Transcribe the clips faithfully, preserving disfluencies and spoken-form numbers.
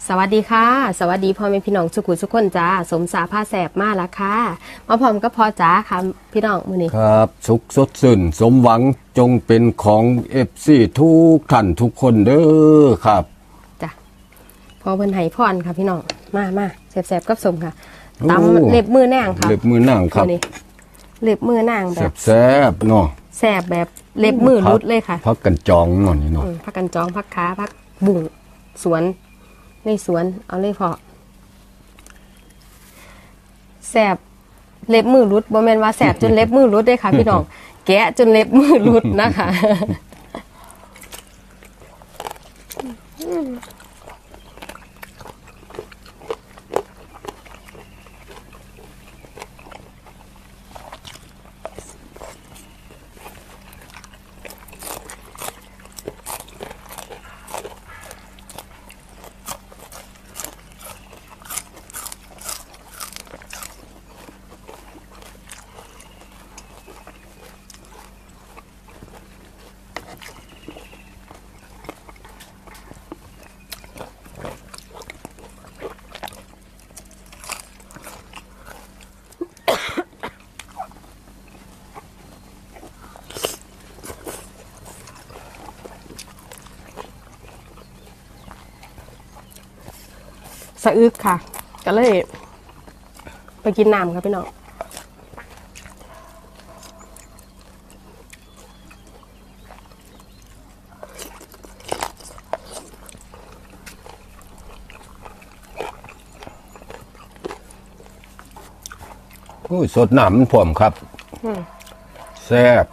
สวัสดีค่ะสวัสดีพ่อแม่พี่น้องสุขุสุขคนจ้าสมสาผ้าแสบมาแล้วค่ะมาพร้อมก็พอจ้าค่ะพี่น้องมื้อนี้ครับสุขสดชื่นสมหวังจงเป็นของ เอฟ ซี ทุกท่านทุกคนเด้อครับจ้ะพอเพิ่นให้พรค่ะพี่น้องมามาแสบๆกับสมค่ะตำเล็บมือนางค่ะเล็บมือนางครับเล็บมือนางแบบแสบๆเนาะแสบแบบเล็บมือรุดเลยค่ะพักกันจองเนาะนี่เนาะพักกันจองพักขาพักบุ่งสวนในสวนเอาเลยพอแสบเล็บมือรุดบ่แม่นว่าแสบจนเล็บมือรุดได้ค่ะพี่น้องแกะจนเล็บมือรุดนะคะสะอึกค่ะก็เลยไปกินน้ำครับพี่น้องโอ้ยสดน้ำมันพร้อมครับแซ่บ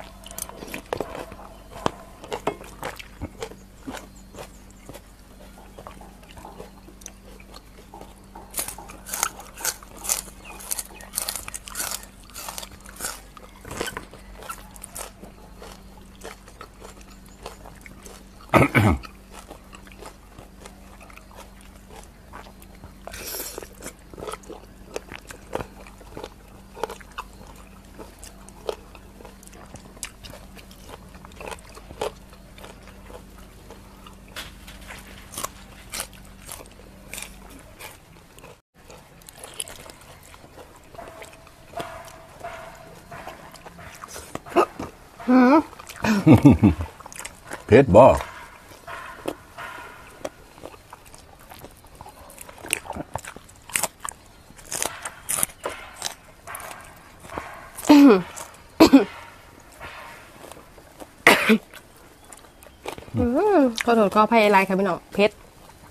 เผ็ดบ่ขอโทษขออภัยอะไรค่ะพี่น้องเผ็ด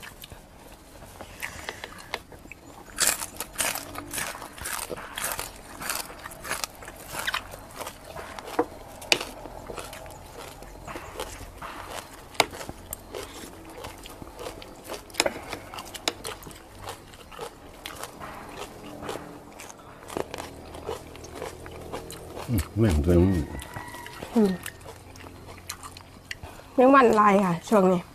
แม่งเป็นเรื่องวันลายค่ะช่วงนี้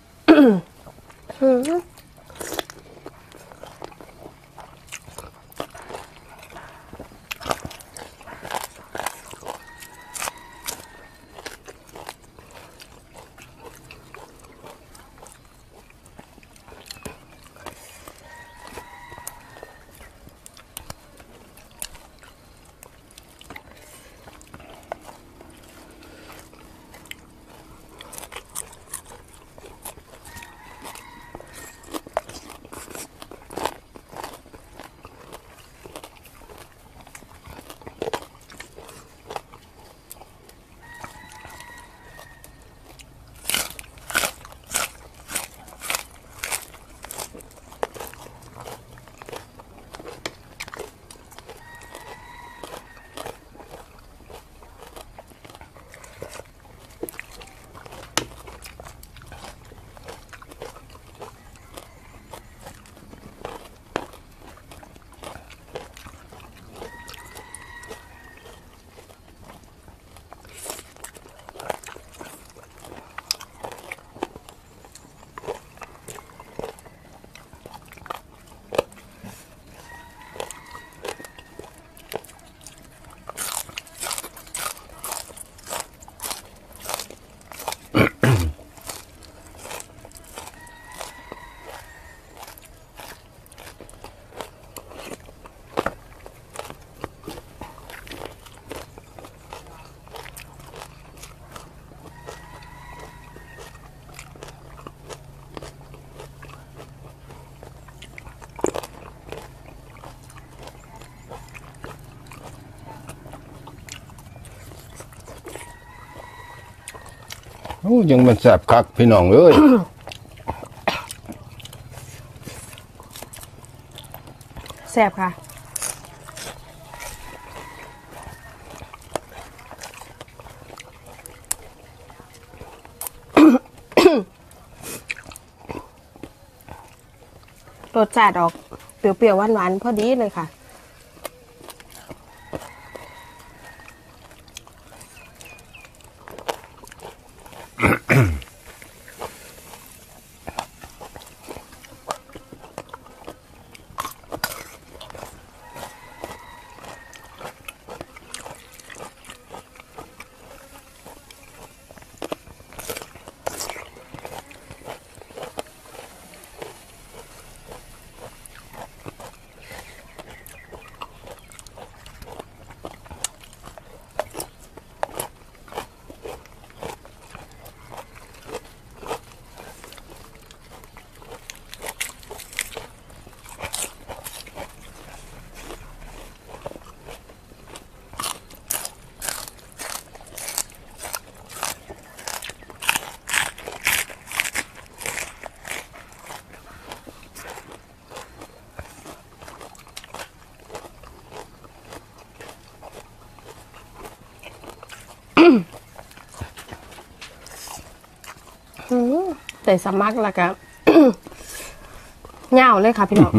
โอ้ยังมันแสบคักพี่น้องเอ้ยแซ่บค่ะรสชาติออกเปรี้ยวๆหวานๆพอดีเลยค่ะใส่สมักแล้วก็ เหงาเลยค่ะพี่น้อง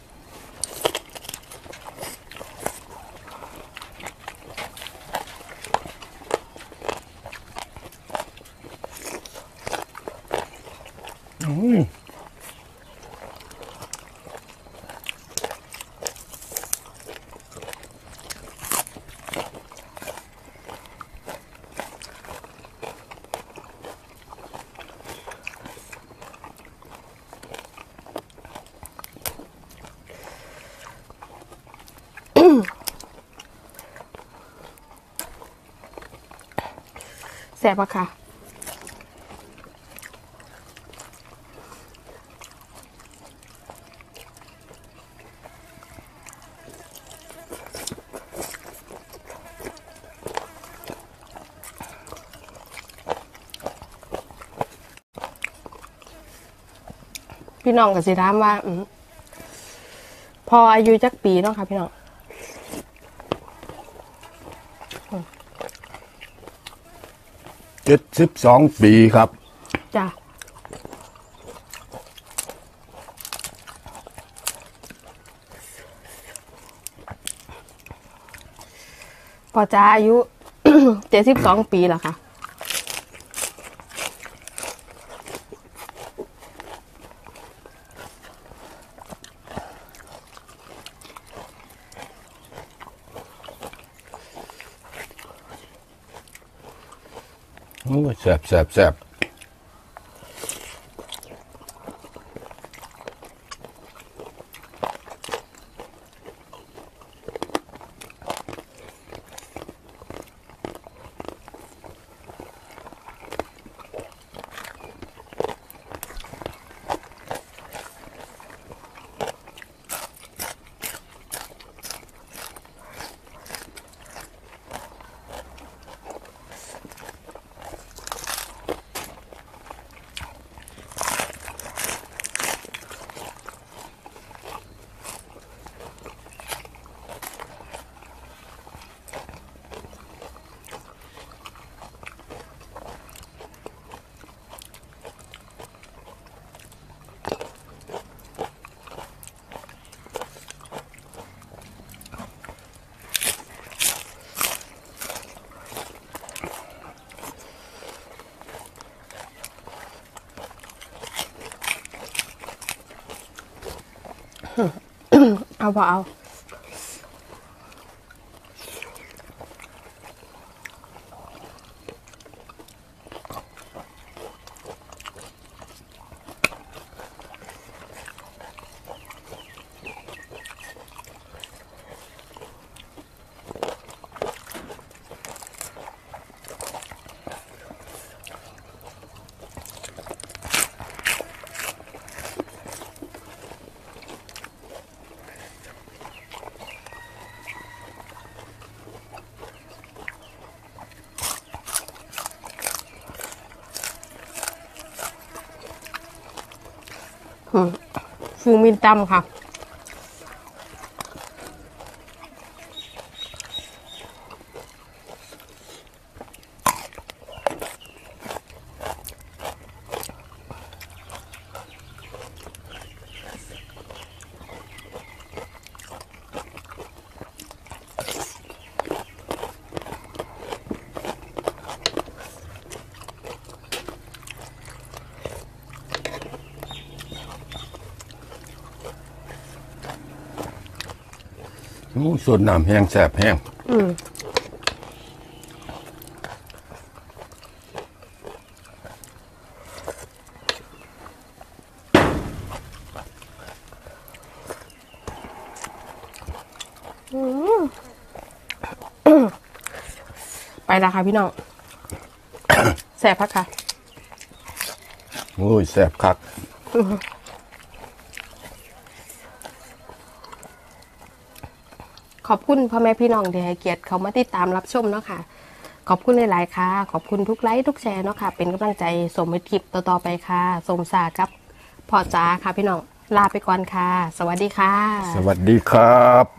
แซ่บปะค่ะพี่น้องก็สิถามว่าอืมพออายุจักปีเนาะค่ะพี่น้องเจ็ดสิบสองปีครับจ้ะพอจ้าอายุ เจ็ดสิบสองปีแล้วค่ะโอ้แสบแสบแสบเอาพอเอาอืมฟูมินตำค่ะโอ้ส่วนน้ำแห้งแสบแห้งอืมไปแล้วค่ะพี่น้อง แสบพักค่ะโอ้ยแสบคักขอบคุณพ่อแม่พี่น้องที่ให้เกียรติเขามาติดตามรับชมเนาะค่ะ ขอบคุณหลายๆค่ะ ขอบคุณทุกไลค์ทุกแชร์เนาะค่ะ เป็นกำลังใจสมคลิปต่อๆไปค่ะสมสากับพ่อจ๋าค่ะพี่น้อง ลาไปก่อนค่ะ สวัสดีค่ะสวัสดีครับ